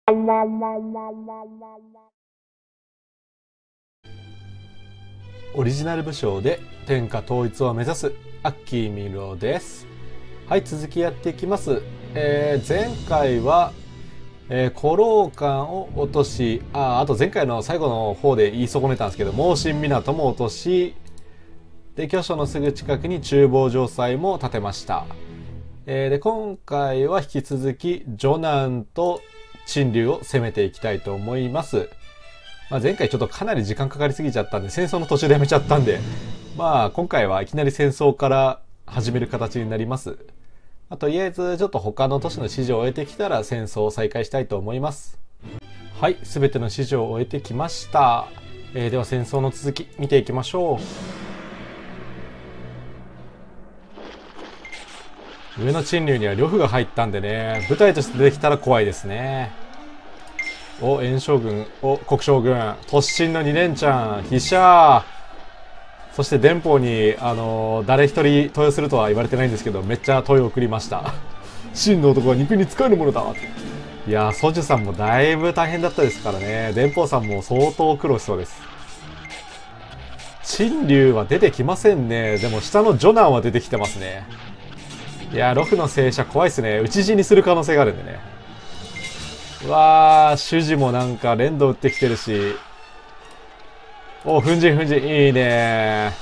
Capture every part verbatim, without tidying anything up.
オリジナル武将で天下統一を目指すアッキーミロです。はい、続きやっていきます。えー、前回は、えー、古老館を落とし、ああと前回の最後の方で言い損ねたんですけど、猛進港も落とし、で巨所のすぐ近くに中防城塞も建てました。えー、で今回は引き続きジョナンと陳留を攻めていきたいと思います。まあ、前回ちょっとかなり時間かかりすぎちゃったんで戦争の途中でやめちゃったんで、まあ今回はいきなり戦争から始める形になります。まあ、とりあえずちょっと他の都市の支持を終えてきたら戦争を再開したいと思います。はい、すべての支持を終えてきました。えー、では戦争の続き見ていきましょう。上の陳留には呂布が入ったんでね、部隊として出てきたら怖いですね。お、炎将軍、お、国将軍、突進のに連チャン、飛車、そして電報に、あのー、誰一人投与するとは言われてないんですけど、めっちゃ投与を送りました。真の男は肉に使えるものだ。いやー、ソジュさんもだいぶ大変だったですからね。電報さんも相当苦労しそうです。陳留は出てきませんね。でも下のジョナンは出てきてますね。いやー、ロフの正射怖いですね。討ち死にする可能性があるんでね。うわー、主事もなんか連動打ってきてるし。お、粉塵粉塵、いいね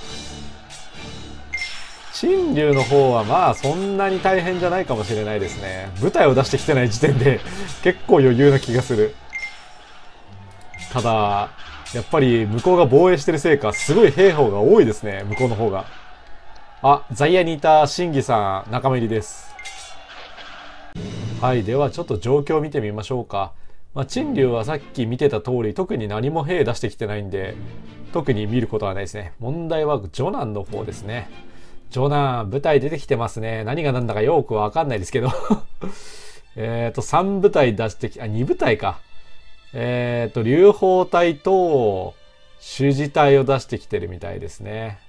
ー。陳留の方はまあそんなに大変じゃないかもしれないですね。部隊を出してきてない時点で結構余裕な気がする。ただ、やっぱり向こうが防衛してるせいか、すごい兵法が多いですね、向こうの方が。あ、ザイヤにいたシンギさん、仲間入りです。はい、ではちょっと状況を見てみましょうか。まあ、陳留はさっき見てた通り、特に何も兵出してきてないんで、特に見ることはないですね。問題はジョナンの方ですね。ジョナン、部隊出てきてますね。何が何だかよくわかんないですけど。えっと、さん部隊出してき、あ、に部隊か。えっと、流砲隊と、主事隊を出してきてるみたいですね。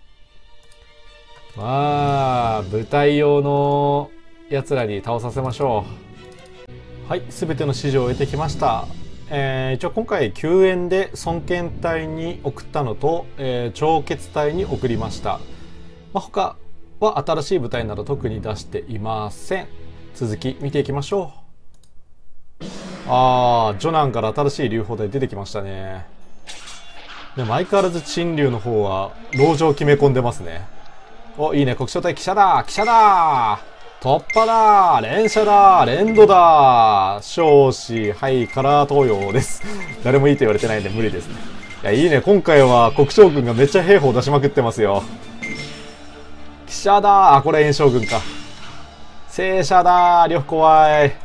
まあ、部隊用の奴らに倒させましょう。はい、すべての指示を得てきました。えー、一応今回救援で孫権隊に送ったのと、えー、長血隊に送りました。まあ、他は新しい部隊など特に出していません。続き見ていきましょう。あー、ジョナンから新しい流砲隊出てきましたね。でも相変わらず陳留の方は籠城決め込んでますね。お、いいね、国将隊記者だ記者だ突破だ連射だ連動だ少子、はい、カラー投与です。誰もいいと言われてないんで無理ですね。いや、いいね、今回は国将軍がめっちゃ兵法出しまくってますよ。記者だあ、これ炎将軍か。正射だ呂布怖い。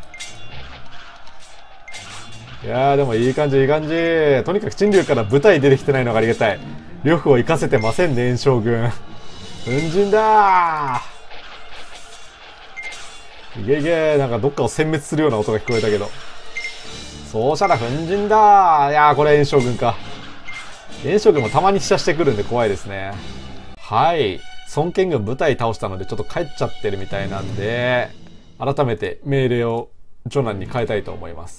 いやー、でもいい感じいい感じ。とにかく陳留から部隊出てきてないのがありがたい。呂布を生かせてませんね、炎将軍。粉塵だーいけいけ、なんかどっかを殲滅するような音が聞こえたけど。そうしたら粉塵だー。いやー、これ炎将軍か。炎将軍もたまに飛車してくるんで怖いですね。はい。孫権軍部隊倒したのでちょっと帰っちゃってるみたいなんで、改めて命令をジョナンに変えたいと思います。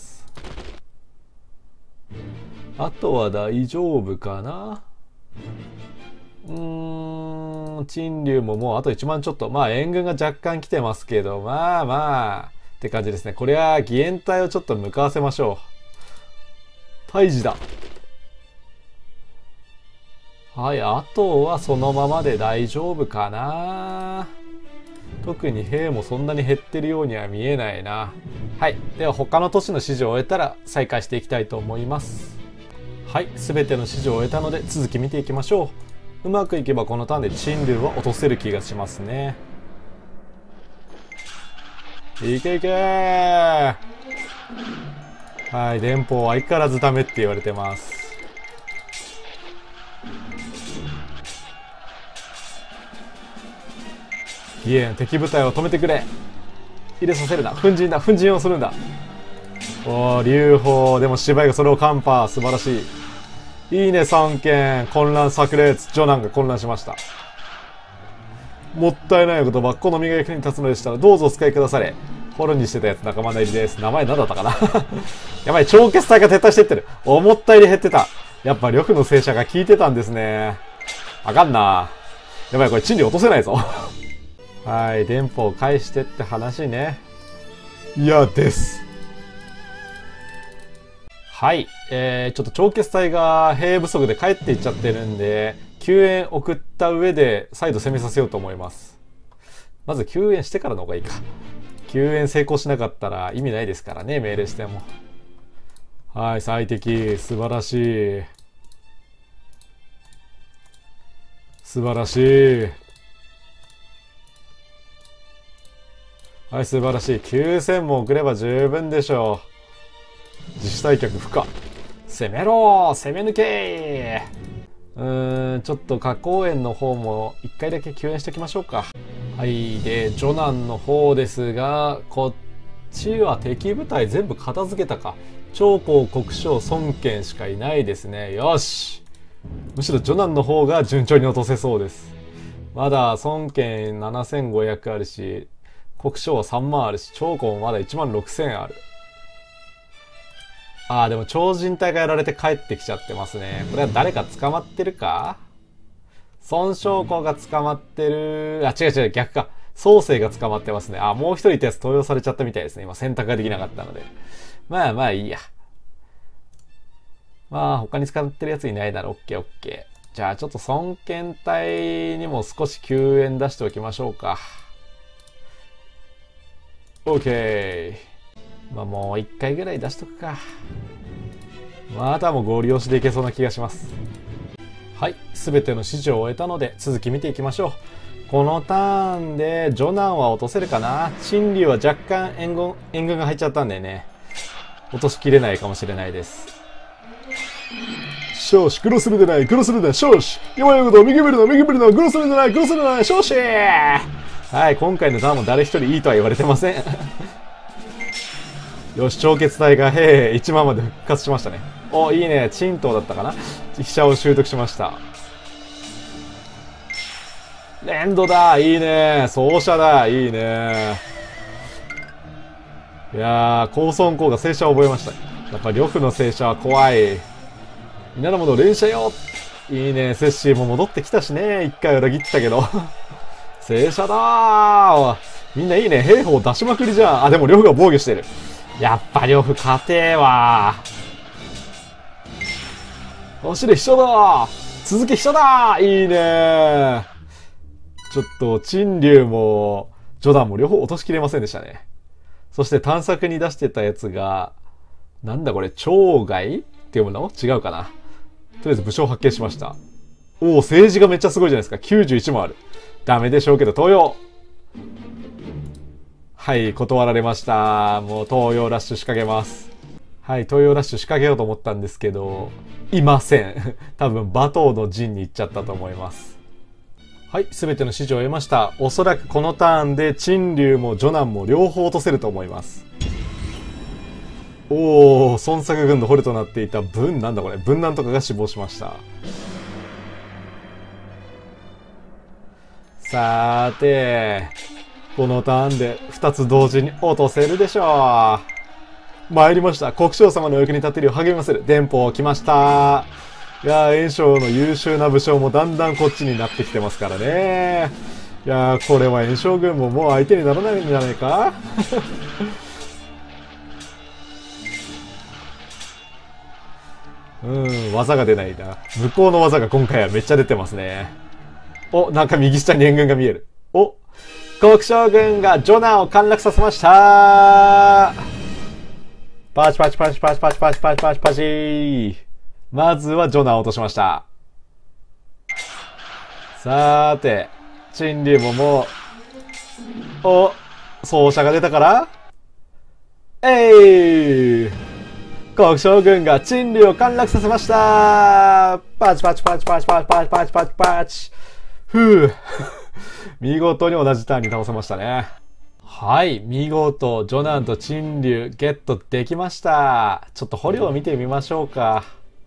あとは大丈夫かな。うーん、陳留ももうあといちまんちょっと。まあ援軍が若干来てますけど、まあまあって感じですね。これは義援隊をちょっと向かわせましょう。退治だ。はい、あとはそのままで大丈夫かな。特に兵もそんなに減ってるようには見えないな。はい、では他の都市の指示を終えたら再開していきたいと思います。はい、全ての指示を終えたので続き見ていきましょう。うまくいけばこのターンで陳留は落とせる気がしますね。いけいけー。はい、電報相変わらずダメって言われてます。いえ、敵部隊を止めてくれ。入れさせるな。粉塵だ。粉塵をするんだ。おー、流砲。でも芝居がそれをカンパー。素晴らしい。いいね、孫権。混乱炸裂。ジョナンが混乱しました。もったいないことば、好みが役に立つのでしたら、どうぞお使いくだされ。 ホルにしてたやつ仲間入りです。名前何だったかなやばい、超決隊が撤退してってる。思ったより減ってた。やっぱ呂布の戦車が効いてたんですね。あかんな。やばい、これ賃料落とせないぞ。はい、電報返してって話ね。いやです。はい、えー、ちょっと超決隊が兵不足で帰っていっちゃってるんで、救援送った上で再度攻めさせようと思います。まず救援してからの方がいいか。救援成功しなかったら意味ないですからね、命令しても。はい、最適。素晴らしい。素晴らしい。はい、素晴らしい。きゅうせんも送れば十分でしょう。自主退却不可。攻めろー、攻め抜けー。うーん、ちょっと花公園の方も一回だけ救援しておきましょうか。はい、で、ジョナンの方ですが、こっちは敵部隊全部片付けたか。長江国将孫権しかいないですね。よし。むしろジョナンの方が順調に落とせそうです。まだ孫権ななせんごひゃくあるし、国将はさんまんあるし、長江もまだいちまんろくせんある。ああ、でも超人隊がやられて帰ってきちゃってますね。これは誰か捕まってるか？孫将校が捕まってる。あ、違う違う、逆か。宗生が捕まってますね。あ、もう一人いたやつ登用されちゃったみたいですね。今選択ができなかったので。まあまあいいや。まあ他に捕まってるやついないなら オーケーオーケー。じゃあちょっと孫権隊にも少し救援出しておきましょうか。オーケー。まあもう一回ぐらい出しとくか。まああとはもうゴリ押しでいけそうな気がします。はい、すべての指示を終えたので続き見ていきましょう。このターンでジョナンは落とせるかな。陳竜は若干援軍援軍が入っちゃったんでね、落としきれないかもしれないです。少子クロスルでないクロスルでない少子今言うこと右見るの右見るのクロスルでないクロスルでない少子。はい、今回のターンも誰一人いいとは言われてませんよし、超決隊がへえいちまんまで復活しましたね。お、いいね。陳東だったかな。飛車を習得しました。連動だ、いいね。走者だ、いいね。いやー、高尊公が正射を覚えました。やっぱ呂布の正射は怖い。皆の者連射よ。いいね。セッシーも戻ってきたしね。一回裏切ってたけど正射だー。みんないいね。兵法出しまくりじゃん。あ、でも呂布が防御してる。やっぱ呂布勝てーわー。走れ、秘書だー。続け秘書だー。いいねー。ちょっと、陳竜も、ジョダンも両方落としきれませんでしたね。そして探索に出してたやつが、なんだこれ、町外って読むの？違うかな。とりあえず武将発見しました。おお、政治がめっちゃすごいじゃないですか。きゅうじゅういちもある。ダメでしょうけど、東洋。はい、断られました。もう東洋ラッシュ仕掛けます。はい、東洋ラッシュ仕掛けようと思ったんですけど、いません。多分、馬頭の陣に行っちゃったと思います。はい、すべての指示を得ました。おそらくこのターンで、陳竜もジョナンも両方落とせると思います。おお、孫作軍の捕虜となっていた文、なんだこれ、文南とかが死亡しました。さーて、このターンでふたつ同時に落とせるでしょう。参りました。国将様のお役に立てるよう励みまする。電報来ました。いやー、袁紹の優秀な武将もだんだんこっちになってきてますからね。いやー、これは袁紹軍ももう相手にならないんじゃないかうん、技が出ないな。向こうの技が今回はめっちゃ出てますね。お、なんか右下に援軍が見える。お、国将軍がジョナンを陥落させました。パチパチパチパチパチパチパチパチパチ。まずはジョナンを落としました。さーて、陳竜ももう、お、走者が出たからえい、国将軍が陳竜を陥落させました。パチパチパチパチパチパチパチパチパチ。ふぅ。見事に同じターンに倒せましたね。はい。見事、ジョナンと陳竜ゲットできました。ちょっと捕虜を見てみましょうか。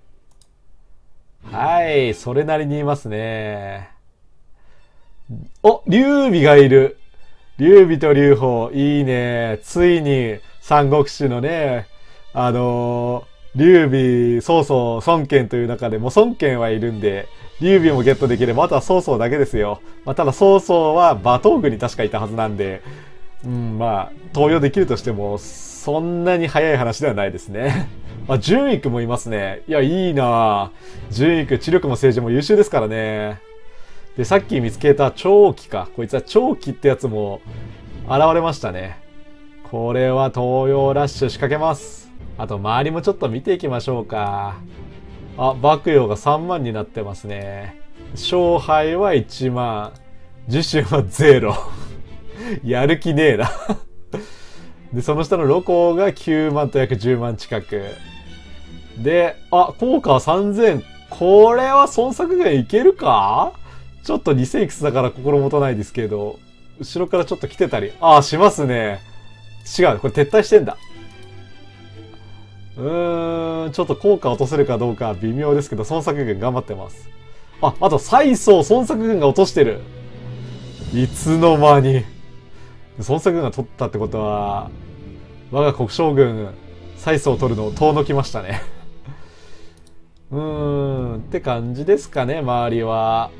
はい。それなりにいますね。お、劉備がいる。 劉備と劉邦、いいね。ついに、三国志のね、あのー、劉備、曹操、孫権という中でもう孫権はいるんで、劉備もゲットできれば、あとは曹操だけですよ。まあ、ただ曹操は馬頭軍に確かいたはずなんで、うん、まあ、登用できるとしても、そんなに早い話ではないですね。まあ、純育もいますね。いや、いいなぁ。純育、知力も政治も優秀ですからね。で、さっき見つけた長期か。こいつは長期ってやつも現れましたね。これは東洋ラッシュ仕掛けます。あと、周りもちょっと見ていきましょうか。あ、幕陽がさんまんになってますね。勝敗はいちまん。受信はゼロ。やる気ねえな。で、その下のロコがきゅうまんと約じゅうまん近く。で、あ、効果はさんぜん。これは孫作軍いけるか？ちょっとにせんいくつだから心もとないですけど、後ろからちょっと来てたり、ああ、しますね。違う、これ撤退してんだ。うーん、ちょっと効果落とせるかどうか微妙ですけど、孫作軍頑張ってます。あ、あと、蔡宗、孫作軍が落としてる。いつの間に。孫作軍が取ったってことは、我が国将軍、蔡宗を取るのを遠のきましたね。うーん、って感じですかね、周りは。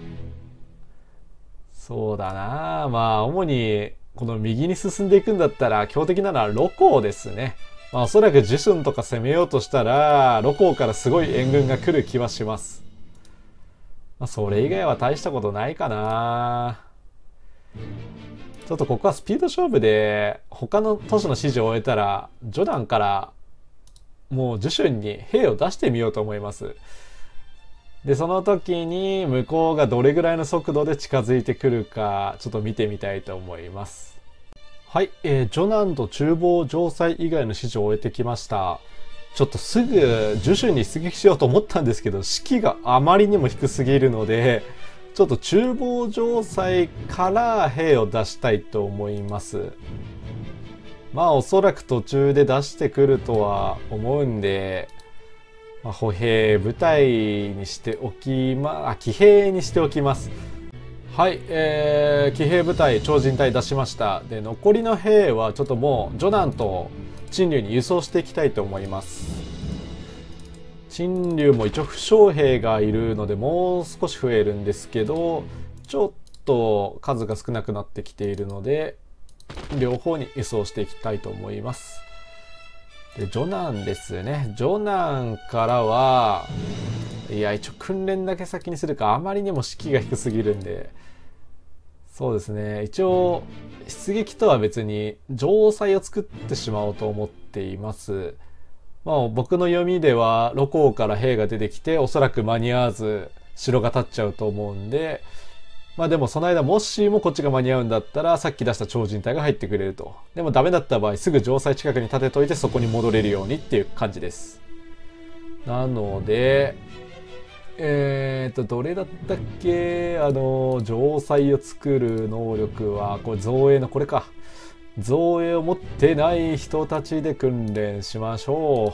そうだな、まあ、主に、この右に進んでいくんだったら、強敵なのはロコですね。まあ、おそらくジュスンとか攻めようとしたら、ロコからすごい援軍が来る気はします。まあ、それ以外は大したことないかな。ちょっとここはスピード勝負で、他の都市の指示を終えたら、ジョダンから、もうジュシュンに兵を出してみようと思います。で、その時に向こうがどれぐらいの速度で近づいてくるか、ちょっと見てみたいと思います。はい、えー、ジョナンと厨房城塞以外の指示を終えてきました。ちょっとすぐジュシュンに出撃しようと思ったんですけど、士気があまりにも低すぎるので、ちょっと厨房城塞から兵を出したいと思います。まあおそらく途中で出してくるとは思うんで、まあ、歩兵部隊にしておきま、あ、騎兵にしておきます。はい、えー、騎兵部隊、超人隊出しました。で、残りの兵はちょっともうジョナンと陳留に輸送していきたいと思います。陳留も一応負傷兵がいるのでもう少し増えるんですけど、ちょっと数が少なくなってきているので、両方に輸送していきたいと思います。で、ジョナンですね。ジョナンからは、いや、一応訓練だけ先にするか、あまりにも士気が低すぎるんで、そうですね。一応、出撃とは別に、城塞を作ってしまおうと思っています。まあ、僕の読みでは、ロコーから兵が出てきて、おそらく間に合わず、城が立っちゃうと思うんで、まあでもその間もしもこっちが間に合うんだったらさっき出した超人隊が入ってくれると。でもダメだった場合すぐ城塞近くに立てといてそこに戻れるようにっていう感じです。なので、えーと、どれだったっけ、あの、城塞を作る能力は、これ造営のこれか。造営を持ってない人たちで訓練しましょ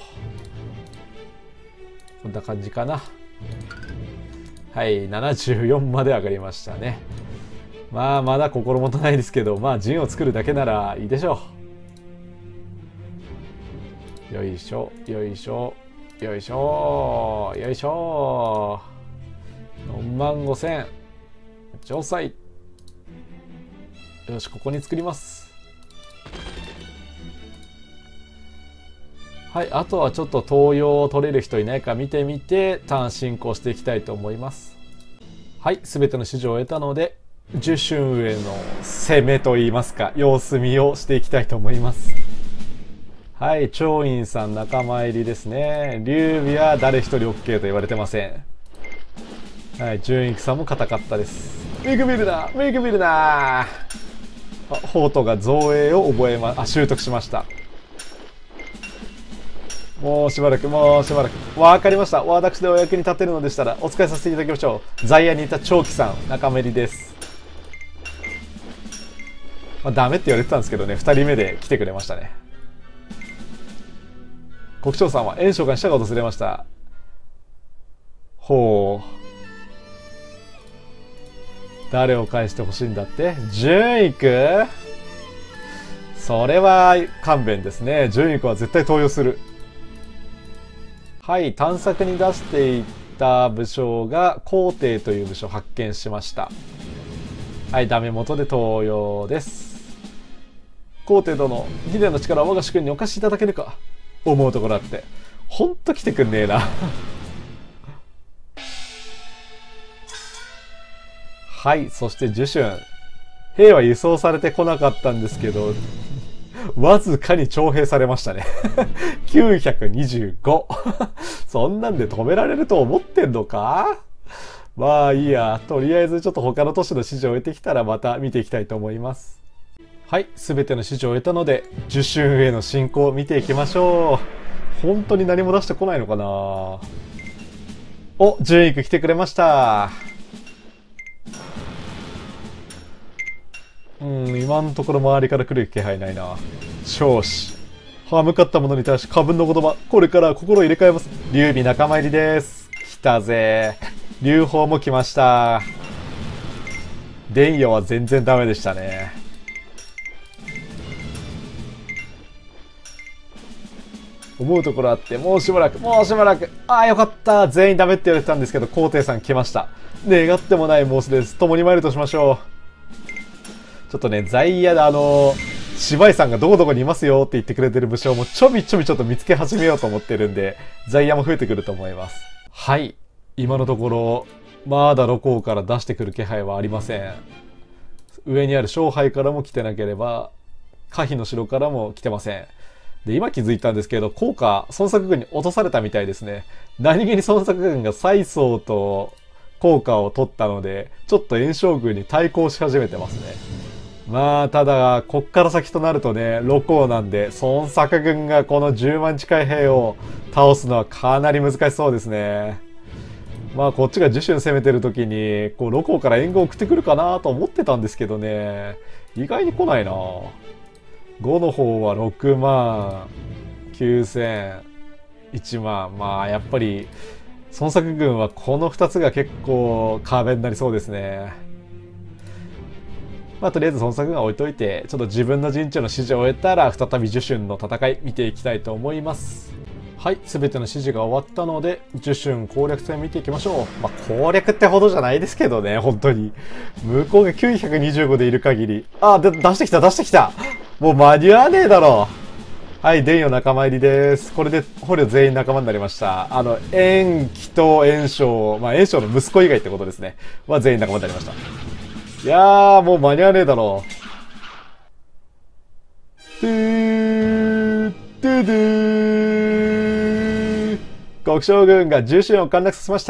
う。こんな感じかな。はい、ななじゅうよんまで上がりましたね。まあ、まだ心もとないですけど、まあ、陣を作るだけならいいでしょう。よいしょ、よいしょ、よいしょ、よいしょ。よんまんごせん。城塞。よし、ここに作ります。はい、あとはちょっと東洋を取れる人いないか見てみて、ターン進行していきたいと思います。はい、すべての指示を終えたので、ジュシュンへの攻めといいますか、様子見をしていきたいと思います。はい、長院さん仲間入りですね。劉備は誰一人 OK と言われてません。はい、純育さんも硬かったです。見くびるな、見くびるな。あ、ホートが造営を覚えま、あ、習得しました。もうしばらく、もうしばらく。わかりました。私でお役に立てるのでしたら、お疲れさせていただきましょう。在野にいた長期さん、仲間入りです。まあ、ダメって言われてたんですけどね、二人目で来てくれましたね。国長さんは炎章が下が訪れました。ほう。誰を返してほしいんだって？純育？ それは勘弁ですね。順位は絶対登用する。はい、探索に出していった武将が皇帝という武将を発見しました。はい、ダメ元で登用です。皇帝殿、ギデの力を我が主君にお貸しいただけるか。思うところあって。ほんと来てくんねえな。はい、そしてジュシュン。兵は輸送されてこなかったんですけど、わずかに徴兵されましたね。きゅうひゃくにじゅうご。そんなんで止められると思ってんのか？まあいいや。とりあえずちょっと他の都市の指示を得てきたらまた見ていきたいと思います。はい、すべての指示を得たので、ジュシュンへの進行を見ていきましょう。本当に何も出してこないのかな？お、ジュンイク来てくれました。うん、今のところ周りから来る気配ないな。少子。歯向かった者に対し過分の言葉。これから心を入れ替えます。劉備仲間入りです。来たぜ。劉邦も来ました。伝与は全然ダメでしたね。思うところあって、もうしばらく、もうしばらく。ああ、よかった。全員ダメって言われてたんですけど、皇帝さん来ました。願ってもないモースです。共に参るとしましょう。ちょっとね、在野であの、芝居さんがどこどこにいますよって言ってくれてる武将もちょびちょびちょっと見つけ始めようと思ってるんで、在野も増えてくると思います。はい。今のところ、まだ露光から出してくる気配はありません。上にある勝敗からも来てなければ、可否の城からも来てません。で、今気づいたんですけど、効果、孫作軍に落とされたみたいですね。何気に孫作軍が蔡宗と効果を取ったので、ちょっと炎将軍に対抗し始めてますね。まあ、ただ、こっから先となるとね、露光なんで、孫作軍がこのじゅうまん近い兵を倒すのはかなり難しそうですね。まあ、こっちがジュシュン攻めてる時に、こう、露光から援軍を送ってくるかなと思ってたんですけどね、意外に来ないな。ごの方はろくまん、きゅうせん、いちまん。まあ、やっぱり、孫作軍はこのふたつが結構壁になりそうですね。まあ、とりあえず孫作軍は置いといて、ちょっと自分の陣地の指示を終えたら、再びジュシュンの戦い見ていきたいと思います。はい、すべての指示が終わったので、ジュシュン攻略戦見ていきましょう。まあ、攻略ってほどじゃないですけどね、本当に。向こうがきゅうひゃくにじゅうごでいる限り。あ、で、出してきた、出してきた。もう間に合わねえだろう。はい、伝与仲間入りです。これで捕虜全員仲間になりました。あの、延期と延章、まあ、延章の息子以外ってことですね。は全員仲間になりました。いやー、もう間に合わねえだろう。トゥー、トゥドゥー。国将軍がジュシュンを陥落させました。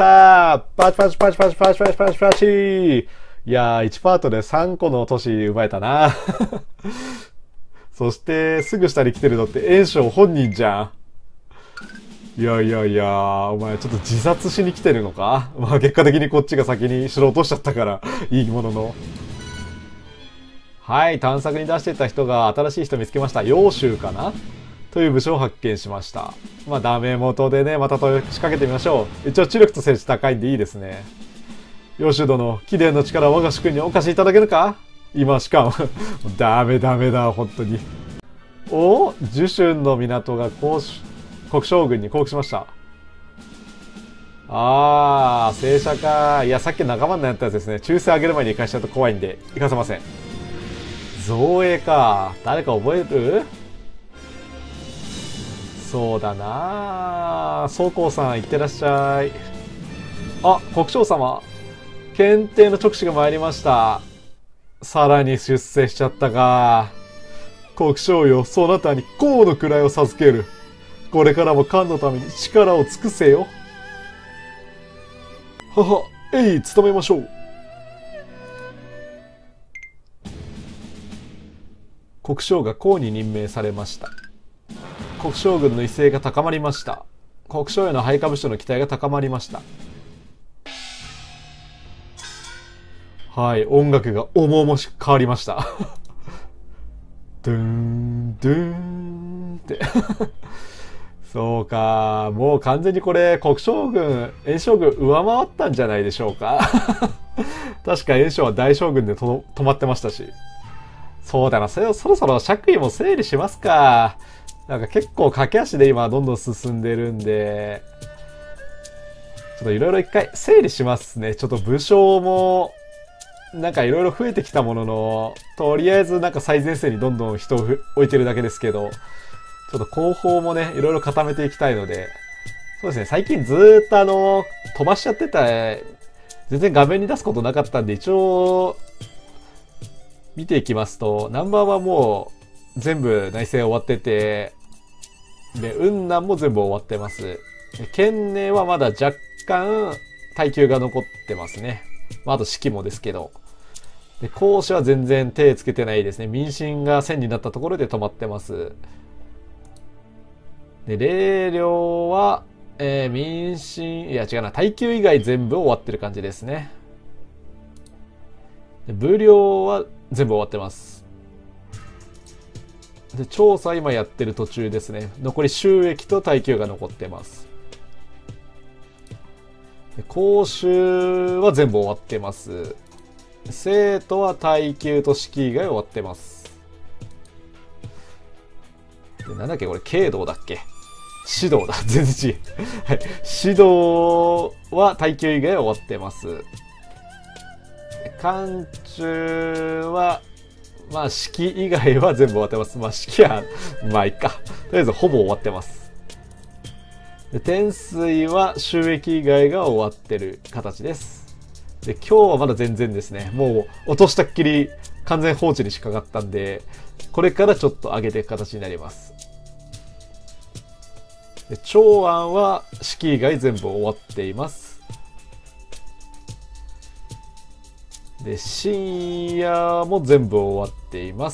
パチパチパチパチパチパチパチパチ。いやー、いちパートでさんこの都市奪えたな。そして、すぐ下に来てるのって炎章本人じゃん。いやいやいや、お前ちょっと自殺しに来てるのか？まあ結果的にこっちが先に城落としちゃったから、いいものの。はい、探索に出してた人が新しい人見つけました。揚州かなという武将を発見しました。まあダメ元でね、また仕掛けてみましょう。一応知力と政治高いんでいいですね。揚州殿、貴殿の力を我が主君にお貸しいただけるか？今しかもダメダメだ本当に。お、ジュシュンの港が国将軍に降伏しました。あー、正社か。いや、さっき仲間になったやつですね。忠誠上げる前に行かしちゃうと怖いんで行かせません。造営か。誰か覚える？そうだな。宗公さん行ってらっしゃい。あ、国将様、検定の直使が参りました。さらに出世しちゃったか。国将よ、そなたに功の位を授ける。これからも漢のために力を尽くせよ。はは、えい、務めましょう。国将が功に任命されました。国将軍の威勢が高まりました。国将への配下部署の期待が高まりました。はい、音楽が重々しく変わりました。ドゥーン、ドゥーンって。そうか、もう完全にこれ、国将軍、炎将軍上回ったんじゃないでしょうか。確か炎将は大将軍でと止まってましたし。 そうだな、それをそろそろ爵位も整理しますか。なんか結構駆け足で今どんどん進んでるんで、ちょっといろいろ一回整理しますね。ちょっと武将も、なんかいろいろ増えてきたものの、とりあえずなんか最前線にどんどん人を置いてるだけですけど、ちょっと後方もね、いろいろ固めていきたいので、そうですね、最近ずーっとあの、飛ばしちゃってた、全然画面に出すことなかったんで、一応、見ていきますと、ナンバーはもう全部内政終わってて、で、雲南も全部終わってます。県寧はまだ若干耐久が残ってますね。まあ、あと四季もですけど。で、講師は全然手つけてないですね。民進が線になったところで止まってます。で、霊領は、えー、民進、いや違うな、耐久以外全部終わってる感じですね。で、武領は全部終わってます。で、調査今やってる途中ですね。残り収益と耐久が残ってます。で、講習は全部終わってます。生徒は耐久と式以外終わってます。で、なんだっけこれ、経道だっけ指導だ。全然違う。はい。指導は耐久以外終わってます。漢中は、まあ、式以外は全部終わってます。まあ、式は、まあ、いっか。とりあえず、ほぼ終わってます。で、天水は収益以外が終わってる形です。で、今日はまだ全然ですね。もう、落としたっきり完全放置にしかかったんで、これからちょっと上げていく形になります。で、長安は式以外全部終わっています。で、深夜も全部終わっています。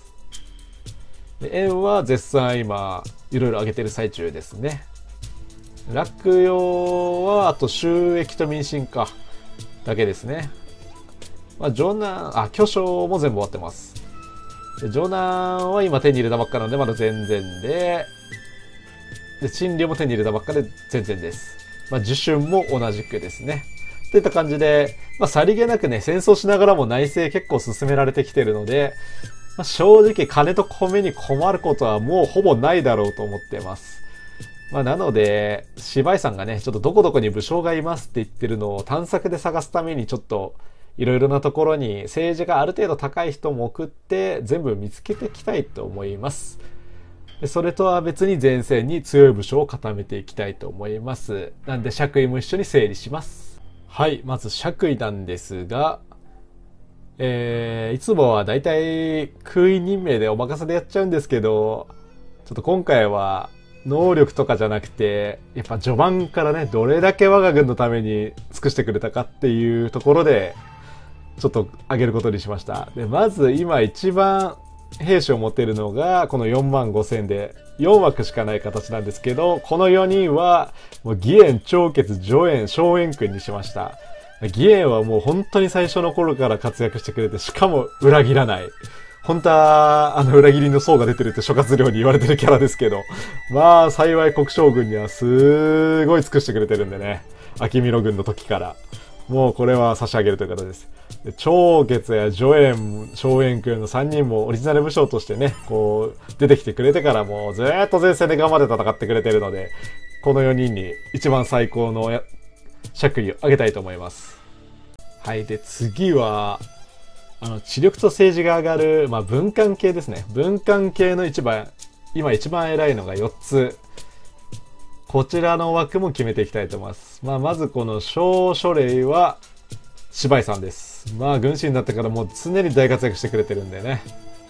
で、円は絶賛今、いろいろ上げてる最中ですね。洛陽は、あと収益と民進か。だけですね。まあ、城南、あ、巨匠も全部終わってます。で、城南は今手に入れたばっかなので、まだ全然で、で、陳留も手に入れたばっかで全然です。まあ、受春も同じくですね。といった感じで、まあ、さりげなくね、戦争しながらも内政結構進められてきてるので、まあ、正直金と米に困ることはもうほぼないだろうと思ってます。まあ、なので、芝居さんがね、ちょっとどこどこに武将がいますって言ってるのを探索で探すためにちょっと、いろいろなところに政治がある程度高い人も送って全部見つけていきたいと思います。で、それとは別に前線に強い武将を固めていきたいと思います。なんで爵位も一緒に整理します。はい、まず爵位なんですが、えー、いつもはだいたい空位任命でお任せでやっちゃうんですけど、ちょっと今回は能力とかじゃなくて、やっぱ序盤からね、どれだけ我が軍のために尽くしてくれたかっていうところで、ちょっと上げることにしました。で、まず今一番兵士を持っているのが、このよんまんごせんで、よん枠しかない形なんですけど、このよにんは、もう義援、長傑、助援、荘園君にしました。義援はもう本当に最初の頃から活躍してくれて、しかも裏切らない。本当は、あの、裏切りの層が出てるって諸葛亮に言われてるキャラですけど、まあ、幸い国将軍にはすごい尽くしてくれてるんでね。秋見呂軍の時から。もうこれは差し上げるという形です。で、長傑や助演、荘園君のさんにんもオリジナル武将としてね、こう、出てきてくれてからもうずーっと前線で頑張って戦ってくれてるので、このよにんに一番最高の爵位をあげたいと思います。はい。で、次は、あの、知力と政治が上がる、まあ、文官系ですね。文官系の一番、今一番偉いのがよっつ。こちらの枠も決めていきたいと思います。まあ、まずこの小書類は、芝居さんです。まあ、軍師になってからもう常に大活躍してくれてるんでね。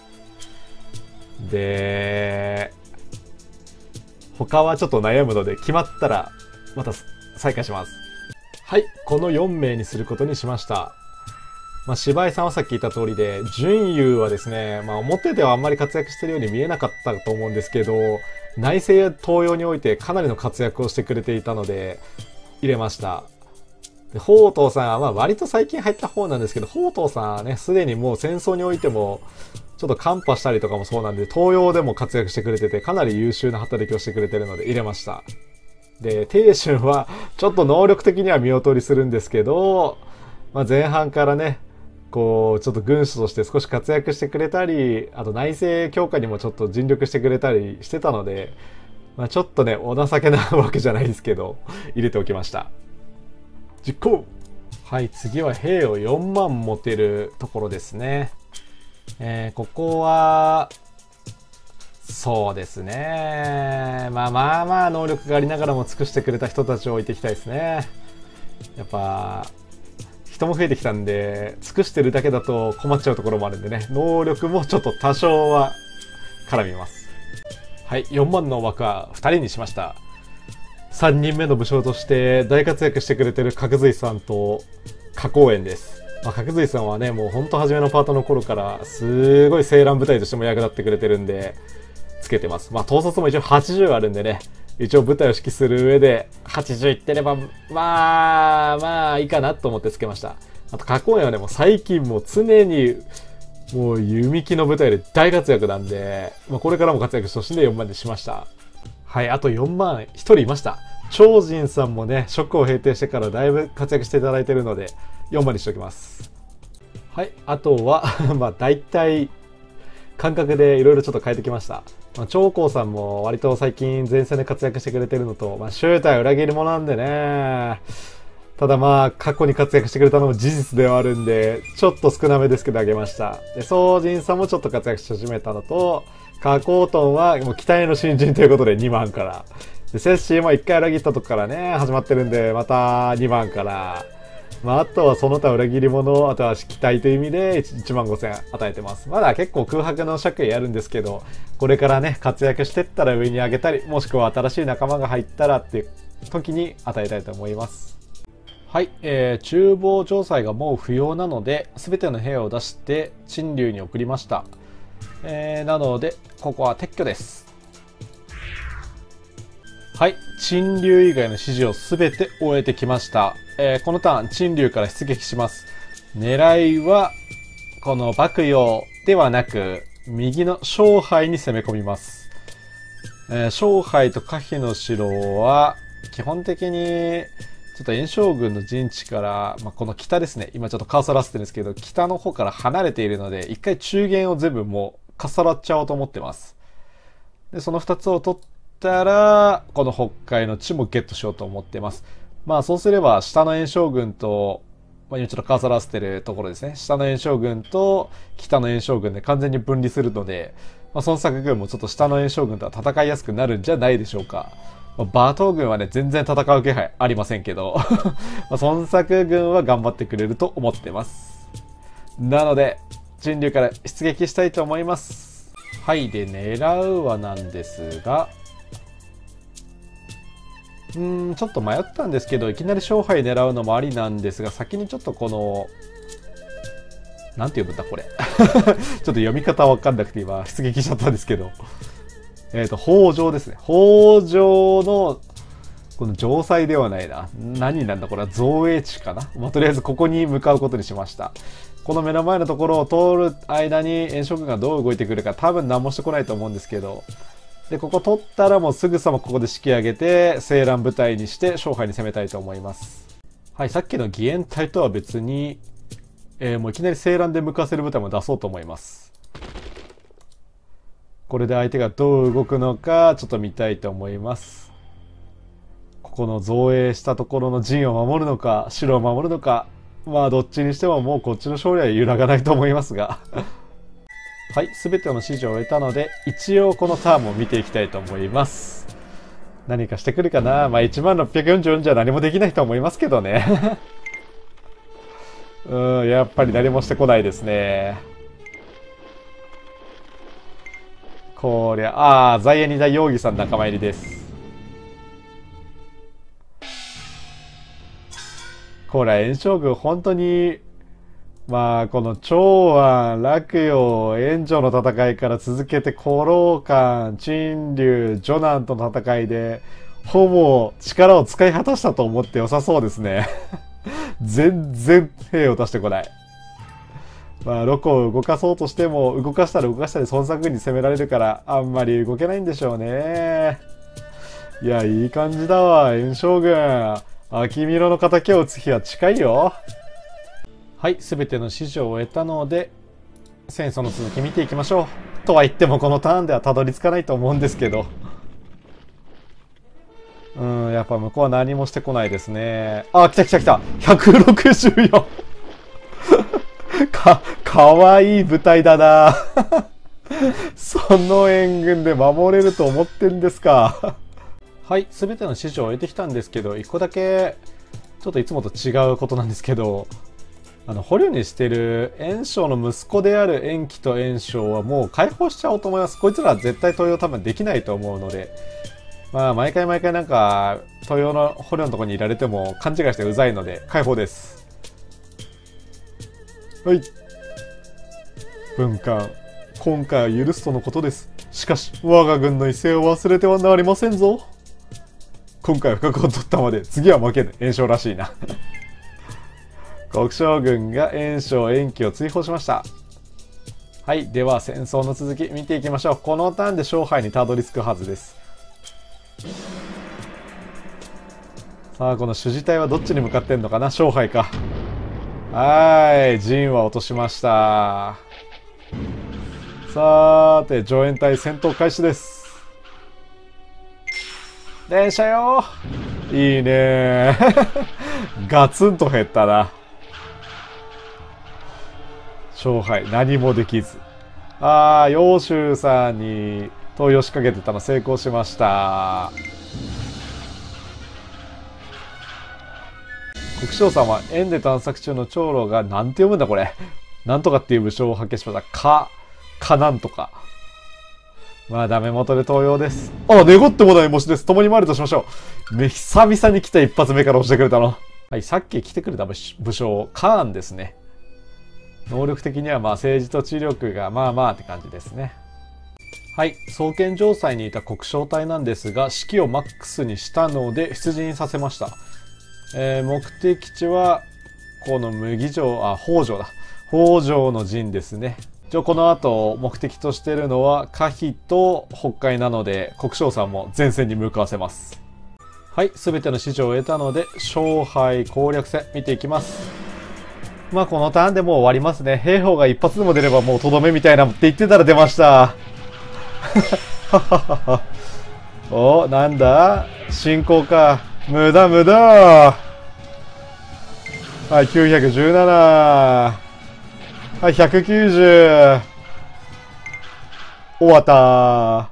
で、他はちょっと悩むので、決まったら、また再開します。はい、このよんめいにすることにしました。まあ、芝居さんはさっき言った通りで、準優はですね、まあ、表ではあんまり活躍してるように見えなかったと思うんですけど、内政や東洋においてかなりの活躍をしてくれていたので、入れました。で、宝刀さんはまあ割と最近入った方なんですけど、宝刀さんはね、すでにもう戦争においても、ちょっとカンパしたりとかもそうなんで、東洋でも活躍してくれてて、かなり優秀な働きをしてくれてるので入れました。で、鄭春は、ちょっと能力的には見劣りするんですけど、まあ、前半からね、 こうちょっと軍師として少し活躍してくれたり、あと内政強化にもちょっと尽力してくれたりしてたので、まあ、ちょっとねお情けなわけじゃないですけど入れておきました。実行。はい、次は兵をよんまん持てるところですね。えー、ここはそうですね、まあまあまあ能力がありながらも尽くしてくれた人たちを置いていきたいですね。やっぱ人も増えてきたんで、尽くしてるだけだと困っちゃうところもあるんでね、能力もちょっと多少は絡みます。はい、よんまんの枠はふたりにしました。さんにんめの武将として大活躍してくれてる角髄さんと花公園です。まあ、角髄さんはね、もうほんと初めのパートの頃からすごい青蘭部隊としても役立ってくれてるんでつけてます。まあ統率も一応はちじゅうあるんでね、一応部隊を指揮する上ではちじゅういってればまあまあいいかなと思ってつけました。あと花公園はね、もう最近もう常にもう弓木の部隊で大活躍なんで、まあ、これからも活躍してほしいんでよんまんにしました。はい、あとよんまんひとりいました。超人さんもね、職を平定してからだいぶ活躍していただいているのでよんまんにしておきます。はい、あとはまあ大体感覚でいろいろちょっと変えてきました。まあ、長江さんも割と最近前線で活躍してくれてるのと、まあ、正体裏切り者なんでね。ただまあ過去に活躍してくれたのも事実ではあるんで、ちょっと少なめですけどあげました。で、宗人さんもちょっと活躍し始めたのと、カコートンはもう期待の新人ということでにまんから。で、セッシーもいっかい裏切ったとこからね、始まってるんで、またにまんから。まあ、あとはその他裏切り者、あとは期待という意味でいちまんごせん与えてます。まだ結構空白の爵位あるんですけど、これからね、活躍してったら上に上げたり、もしくは新しい仲間が入ったらっていう時に与えたいと思います。はい、えー、厨房城塞がもう不要なので、すべての兵を出して陳留に送りました。えー、なので、ここは撤去です。はい、陳留以外の指示をすべて終えてきました。えー、このターン、陳留から出撃します。狙いは、この幕陽ではなく、右の勝敗に攻め込みます。えー、勝敗と可否の城は、基本的に、ちょっと炎将軍の陣地から、まあ、この北ですね。今ちょっとカーソル合わせてるんですけど、北の方から離れているので、一回中原を全部もう、かっさらっちゃおうと思ってます。で、そのふたつを取ったら、この北海の地もゲットしようと思ってます。まあそうすれば、下の炎将軍と、まあ今ちょっとカーソル合わせてるところですね。下の炎将軍と北の炎将軍で完全に分離するので、まあ孫作軍もちょっと下の炎将軍とは戦いやすくなるんじゃないでしょうか。まあ、馬頭軍はね、全然戦う気配ありませんけど、まあ孫作軍は頑張ってくれると思ってます。なので、陳留から出撃したいと思います。はい、で、狙うはなんですが、うーん、ちょっと迷ったんですけど、いきなり勝敗狙うのもありなんですが、先にちょっとこの、なんて読むんだこれ。ちょっと読み方わかんなくて今、出撃しちゃったんですけど。えっと、北条ですね。北条の、この城塞ではないな。何なんだこれは造営地かな。まあ、とりあえずここに向かうことにしました。この目の前のところを通る間に炎将軍がどう動いてくるか多分何もしてこないと思うんですけど。で、ここ取ったらもうすぐさまここで引き上げて、青蘭部隊にして勝敗に攻めたいと思います。はい、さっきの義援隊とは別に、えー、もういきなり青蘭で向かわせる部隊も出そうと思います。これで相手がどう動くのかちょっと見たいと思います。ここの造営したところの陣を守るのか、城を守るのか、まあどっちにしてももうこっちの勝利は揺らがないと思いますが。はい、すべての指示を終えたので、一応このターンも見ていきたいと思います。何かしてくるかな。まあいちまんろっぴゃくよんじゅうよんじゃ何もできないと思いますけどね。うん、やっぱり何もしてこないですね。こりゃ、ああ、在野二大容疑さん仲間入りです。これ、炎将軍、本当に、まあ、この長安、洛陽、炎上の戦いから続けて、古老館、陳留、ジョナンとの戦いで、ほぼ力を使い果たしたと思って良さそうですね。全然兵を出してこない。まあ、ロコを動かそうとしても、動かしたら動かしたり孫作軍に攻められるから、あんまり動けないんでしょうね。いや、いい感じだわ、炎将軍。秋見ろの敵を撃つ日は近いよ。 はい、すべての指示を終えたので、戦争の続き見ていきましょう。とは言ってもこのターンではたどり着かないと思うんですけど。うん、やっぱ向こうは何もしてこないですね。あ、来た来た来た !ひゃくろくじゅうよん! か、かわいい部隊だなその援軍で守れると思ってんですかはい、すべての指示を終えてきたんですけど、一個だけ、ちょっといつもと違うことなんですけど、あの捕虜にしてる炎章の息子である延期と炎章はもう解放しちゃおうと思います。こいつらは絶対登用多分できないと思うので、まあ毎回毎回なんか登用の捕虜のところにいられても勘違いしてうざいので解放です。はい。文官、今回は許すとのことです。しかし我が軍の威勢を忘れてはなりませんぞ。今回は不覚を取ったまで次は負けぬ。炎章らしいな。国将軍が炎章延期を追放しました。はい。では戦争の続き見ていきましょう。このターンで勝敗にたどり着くはずです。さあ、この主事隊はどっちに向かってんのかな。勝敗か。はーい。陣は落としました。さーて、上演隊戦闘開始です。電車よー。いいねー。ガツンと減ったな。勝敗何もできず。ああ、揚州さんに投与仕掛けてたの成功しました。国将さんは円で探索中の長老が、なんて読むんだこれ。なんとかっていう武将を発見しました。か、かなんとか。まあダメ元で投与です。あ、願ってもない模試です。共に参るとしましょう。め、久々に来た一発目から押してくれたの。はい、さっき来てくれた武将、カーンですね。能力的にはまあ政治と知力がまあまあって感じですね。はい。双剣城塞にいた国将隊なんですが、士気をマックスにしたので出陣させました。えー、目的地は、この麦城、あ、北条だ。北条の陣ですね。一応この後目的としているのは可否と北海なので、国将さんも前線に向かわせます。はい。すべての指示を得たので、勝敗攻略戦見ていきます。まあこのターンでもう終わりますね。兵法が一発でも出ればもうとどめみたいなって言ってたら出ました。お、なんだ進行か。無駄無駄。はい、きゅうひゃくじゅうなな。はい、ひゃくきゅうじゅう。終わった。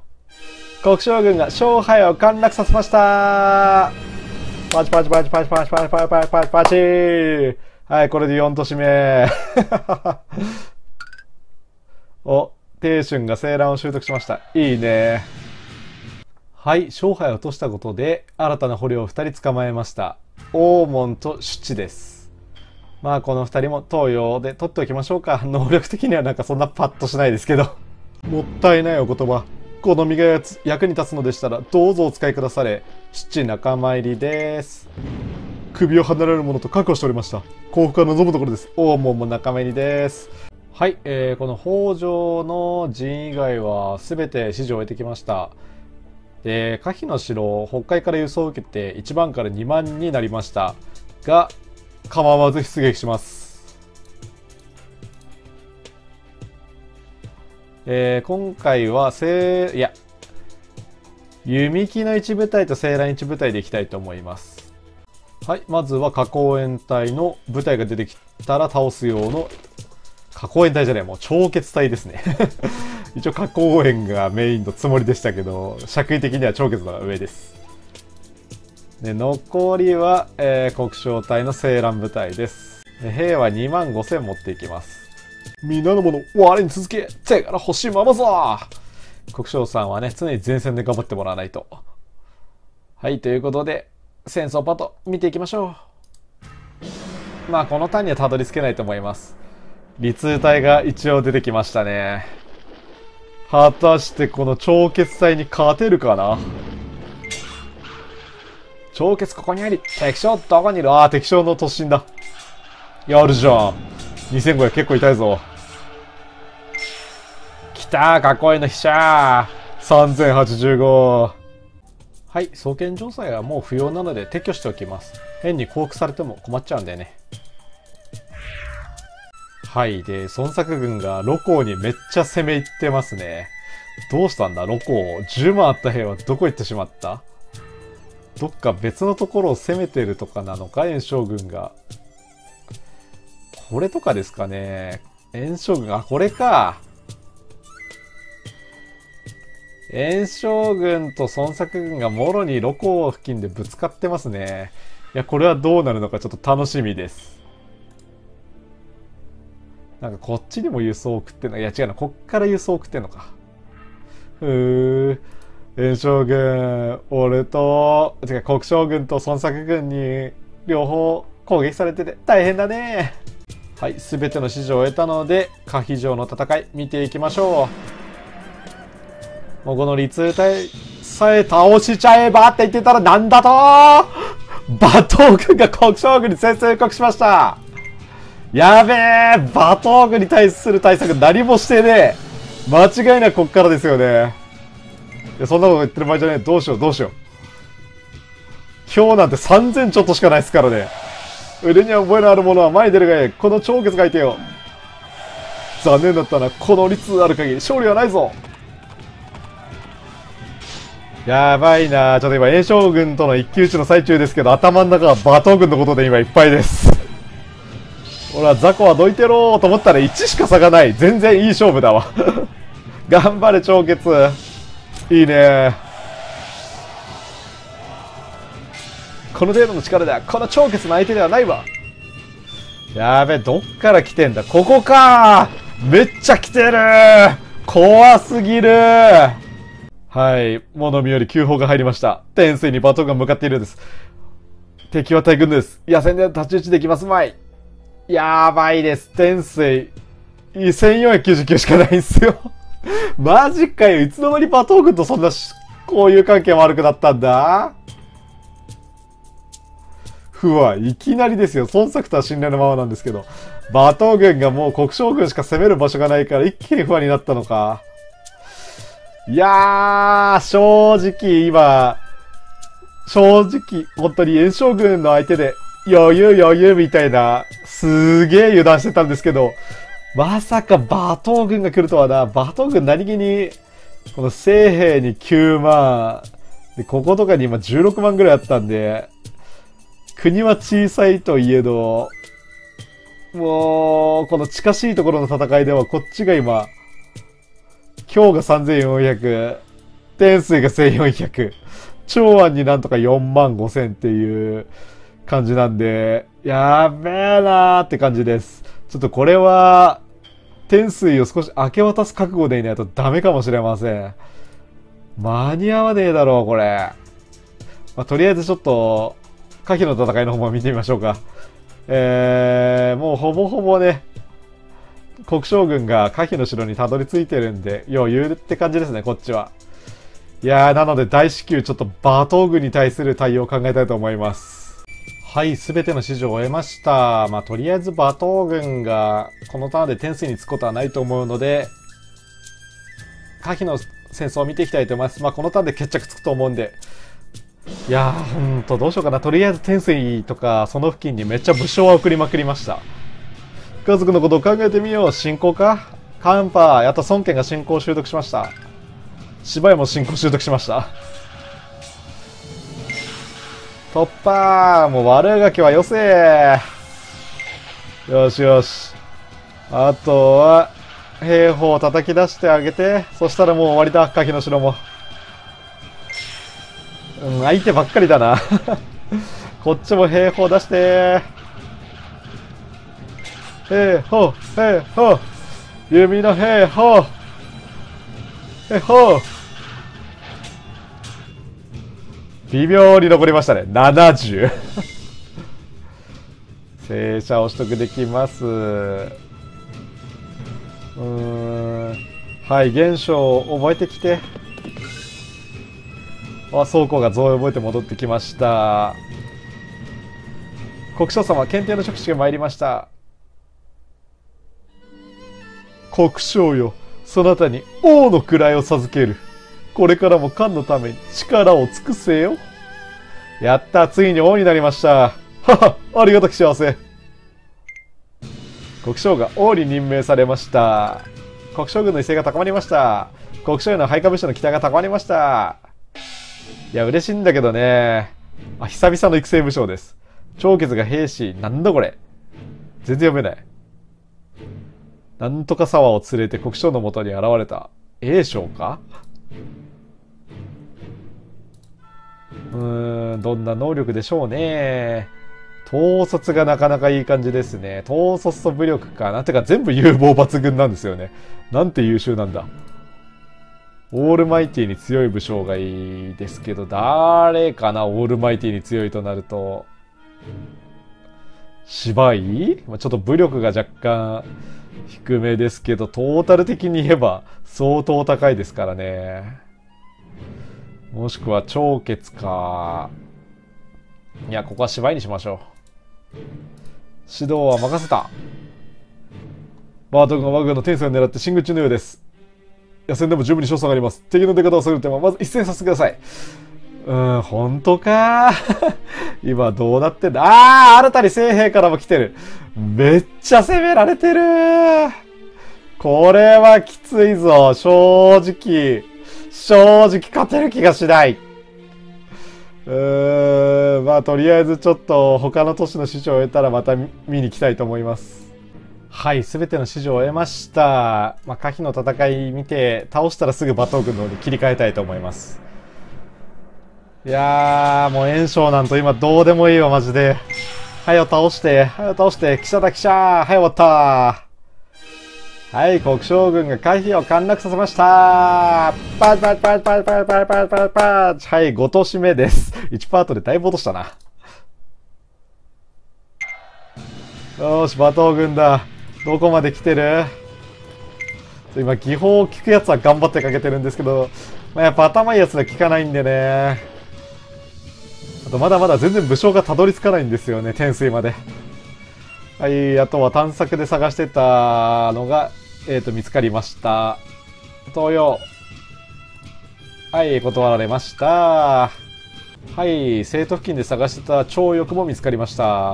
国将軍が勝敗を陥落させました。パチパチパチパチパチパチパチパチパチパチ。はい、これでよん都市目。お、鄭春が青蘭を習得しました。いいね。はい、勝敗を落としたことで、新たな捕虜をふたり捕まえました。大門と朱地です。まあ、このふたりも東洋で取っておきましょうか。能力的にはなんかそんなパッとしないですけど。もったいないお言葉。この身がやつ役に立つのでしたら、どうぞお使いくだされ。朱地仲間入りです。首を離れるものと確保しておりました。降伏は望むところです。大門も仲間入りです。はい、えー、この北条の陣以外は全て指示を得てきました。で、可否の城、北海から輸送を受けていちばんからにまんになりましたが、構わず出撃します。えー、今回はせいや弓木の一部隊と青蘭一部隊でいきたいと思います。はい、まずは花公園隊の部隊が出てきたら倒す用の花公園隊じゃない、もう超決隊ですね。一応花公園がメインのつもりでしたけど、尺位的には超決のが上です。で、残りは、えー、国将隊の青蘭部隊です。兵はにまんごせん持っていきます。皆の者、我に続け、手柄欲しいままぞ。国将さんはね、常に前線で頑張ってもらわないと。はい、ということで、戦争パート見ていきましょう。まあ、このターンにはたどり着けないと思います。立通隊が一応出てきましたね。果たしてこの超決隊に勝てるかな。超決ここにあり、敵将どこにいる。ああ、敵将の突進だ。やるじゃん。にせんごひゃく結構痛いぞ。きたー、かっこいいの飛車。さんぜんはちじゅうご。はい、双剣城塞はもう不要なので撤去しておきます。変に降伏されても困っちゃうんだよね。 はい。で、孫作軍が露光にめっちゃ攻め入ってますね。どうしたんだ露光。じゅうまんあった兵はどこ行ってしまった？どっか別のところを攻めてるとかなのか炎将軍が。これとかですかね。炎将軍、あ、これか。炎将軍と孫作軍がもろに露光付近でぶつかってますね。いや、これはどうなるのかちょっと楽しみです。なんかこっちにも輸送送ってんの？いや違うな、こっから輸送送ってんのか。ふー。炎将軍、俺と、てか国将軍と孫作軍に両方攻撃されてて大変だね。はい、すべての指示を得たので、可否城の戦い見ていきましょう。もうこの立隊さえ倒しちゃえばって言ってたらなんだと馬頭軍が国将軍に先制告しました。やべえ、馬頭軍に対する対策何もしてねえ。間違いなくこっからですよね。いや、そんなこと言ってる場合じゃねえ。どうしよう、どうしよう。今日なんてさんぜんちょっとしかないですからね。腕には覚えのあるものは前に出るがいい。この超決がいてよ。残念だったな。この率ある限り勝利はないぞ。やばいな。ちょっと今、炎将軍との一騎打ちの最中ですけど、頭の中は馬頭軍のことで今いっぱいです。ほら、雑魚はどいてろーと思ったらいちしか差がない。全然いい勝負だわ。頑張れ、超決。いいね。この程度の力では、この超決の相手ではないわ。やべ、どっから来てんだ。ここかー。めっちゃ来てるー。怖すぎるー。はい。物見より急報が入りました。天水にバトンが向かっているんです。敵は大軍です。野戦で太刀打ちできますまい。やばいです。天水。せんよんひゃくきゅうじゅうきゅうしかないんですよ。マジかよ。いつの間にバトン軍とそんな交友関係悪くなったんだ？ふわ、いきなりですよ。孫作とは信頼のままなんですけど。馬頭軍がもう国将軍しか攻める場所がないから一気に不安になったのか。いやー、正直今、正直、本当に炎将軍の相手で余裕余裕みたいな、すげー油断してたんですけど、まさか馬頭軍が来るとはな。馬頭軍何気に、この精兵にきゅうまん、で、こことかに今じゅうろくまんぐらいあったんで、国は小さいといえど、もう、この近しいところの戦いではこっちが今、今日がさんぜんよんひゃく、天水がせんよんひゃく、長安になんとかよんまんごせんっていう感じなんで、やべえなーって感じです。ちょっとこれは、天水を少し明け渡す覚悟でいないとダメかもしれません。間に合わねえだろう、これ。まあ、とりあえずちょっと、可否の戦いの方も見てみましょうか。えー、もうほぼほぼね、国将軍が可否の城にたどり着いてるんで、余裕って感じですね、こっちは。いやー、なので大至急ちょっと馬頭軍に対する対応を考えたいと思います。はい、すべての指示を終えました。まあ、とりあえず馬頭軍がこのターンで天水につくことはないと思うので、可否の戦争を見ていきたいと思います。まあ、このターンで決着つくと思うんで、いやー、ほんとどうしようかな。とりあえず天水とかその付近にめっちゃ武将は送りまくりました。家族のことを考えてみよう。進行か？カンパー、やっと孫権が進行を習得しました。芝居も進行習得しました。突破！もう悪ガキはよせー。よしよし。あとは、兵法を叩き出してあげて、そしたらもう終わりだ、可否の城も。うん、相手ばっかりだな。こっちも兵法出してー。兵法、兵法、弓の兵法、兵法。微妙に残りましたね。ななじゅう。正射を取得できます。うーん。はい、現象を覚えてきて。あ、倉庫が増を覚えて戻ってきました。国将様、検定の職種が参りました。国将よ、そなたに王の位を授ける。これからも漢のために力を尽くせよ。やった、ついに王になりました。はは、ありがたき幸せ。 国将が王に任命されました。国将軍の威勢が高まりました。国将への配下武将の期待が高まりました。いや、嬉しいんだけどね。あ、久々の育成武将です。長傑が兵士、なんだこれ。全然読めない。なんとか沢を連れて国将のもとに現れた。A 将か？うーん、どんな能力でしょうね。統率がなかなかいい感じですね。統率と武力かな。てか全部有望抜群なんですよね。なんて優秀なんだ。オールマイティに強い武将がいいですけど、誰かな、オールマイティに強いとなると。芝居？まあ、ちょっと武力が若干低めですけど、トータル的に言えば相当高いですからね。もしくは長傑か。いや、ここは芝居にしましょう。指導は任せた。バート軍が我が軍の天才を狙って進軍中のようです。野戦でも十分に勝算があります。敵の出方を探る点はまず一戦させてください。うーん、本当か今どうなってんだ。あー、新たに聖兵からも来てる。めっちゃ攻められてる。これはきついぞ。正直。正直勝てる気がしない。うーん、まあとりあえずちょっと他の都市の市場を得たらまた見に来たいと思います。はい、すべての市場を得ました。まあ、可否の戦い見て、倒したらすぐ馬頭軍の方に切り替えたいと思います。いやー、もう炎章なんと今どうでもいいわ、マジで。はよ倒して、はよ倒して、記者だ記者はい、終わったはい、国将軍が回避を陥落させましたパチパチパチパチパチパチパチパチパチはい、ご都市目です。いちパートでだいぶ落としたな。よーし、馬頭軍だ。どこまで来てる？今、技法を聞くやつは頑張ってかけてるんですけど、まあ、やっぱ頭いいやつは聞かないんでね。あと、まだまだ全然武将がたどり着かないんですよね、天水まで。はい、あとは探索で探してたのが、えっと、見つかりました。東洋。はい、断られました。はい、生徒付近で探してた超翼も見つかりました。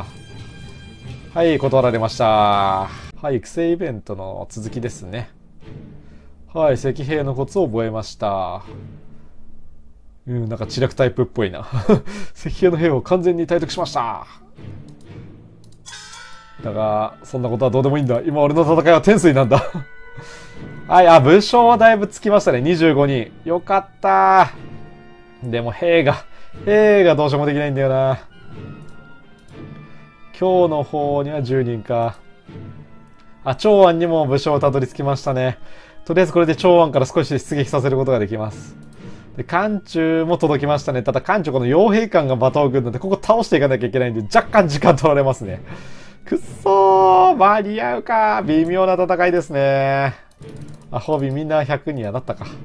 はい、断られました。はい、育成イベントの続きですね。はい、石兵のコツを覚えました。うん、なんか知略タイプっぽいな。石兵の兵を完全に体得しました。だが、そんなことはどうでもいいんだ。今俺の戦いは天水なんだ。はい、あ、武将はだいぶつきましたね。にじゅうごにん。よかった。でも兵が、兵がどうしようもできないんだよな。今日の方にはじゅうにんか。あ、長安にも武将たどり着きましたね。とりあえずこれで長安から少し出撃させることができます。で、漢中も届きましたね。ただ漢中この傭兵官が馬頭軍なんで、ここ倒していかなきゃいけないんで、若干時間取られますね。くっそー、間に合うか。微妙な戦いですね。あ、褒美みんなひゃくにんはなったか。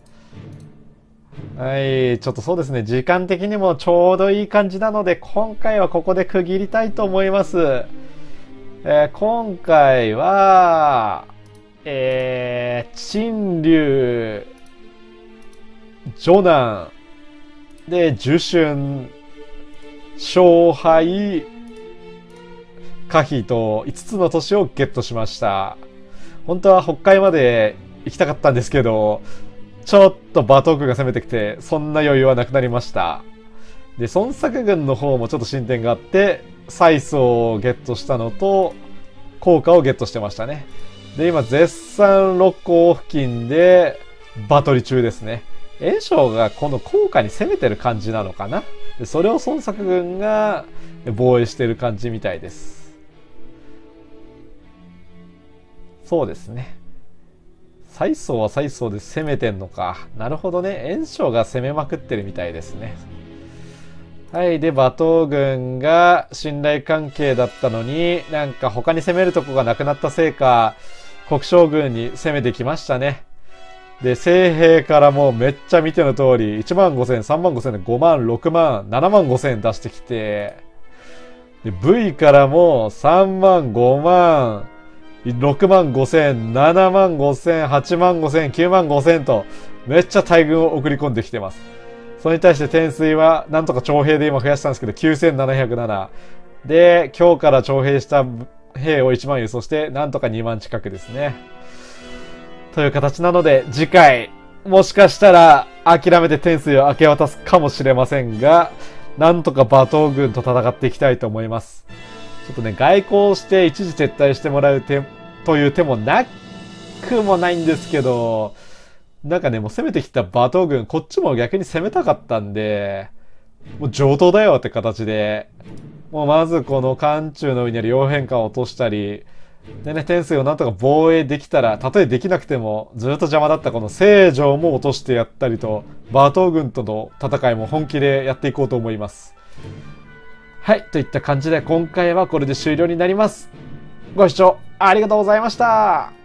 はい、ちょっとそうですね。時間的にもちょうどいい感じなので、今回はここで区切りたいと思います。えー、今回は、えー、陳龍、徐南、で、樹春、勝敗、可否といつつの都市をゲットしました。本当は北海まで行きたかったんですけど、ちょっと馬頭軍が攻めてきて、そんな余裕はなくなりました。で、孫作軍の方もちょっと進展があって、蔡宗をゲットしたのと、効果をゲットしてましたね。で、今、絶賛六甲付近で、バトル中ですね。袁紹がこの効果に攻めてる感じなのかな。で、それを孫作軍が防衛してる感じみたいです。そうですね。蔡宗は蔡宗で攻めてんのか。なるほどね。袁紹が攻めまくってるみたいですね。はい。で、馬頭軍が信頼関係だったのに、なんか他に攻めるとこがなくなったせいか、国将軍に攻めてきましたね。で、聖兵からもうめっちゃ見ての通り、いちまんごせん、さんまんごせんでごまん、ろくまん、ななまんごせん出してきて、で、V からもさんまん、ごまん、ろくまんごせん、ななまんごせん、はちまんごせん、きゅうまんごせんと、めっちゃ大軍を送り込んできてます。それに対して天水は、なんとか徴兵で今増やしたんですけど、きゅうせんななひゃくなな。で、今日から徴兵した兵をいちまん輸送して、なんとかにまん近くですね。という形なので、次回、もしかしたら諦めて天水を明け渡すかもしれませんが、なんとか馬頭軍と戦っていきたいと思います。ちょっとね、外交して一時撤退してもらう手、という手もなくもないんですけど、なんかね、もう攻めてきた馬頭軍、こっちも逆に攻めたかったんで、もう上等だよって形で、もうまずこの漢中の上にある傭兵艦を落としたり、でね、天水をなんとか防衛できたら、たとえできなくても、ずっと邪魔だったこの西条も落としてやったりと、馬頭軍との戦いも本気でやっていこうと思います。はい、といった感じで今回はこれで終了になります。ご視聴ありがとうございました。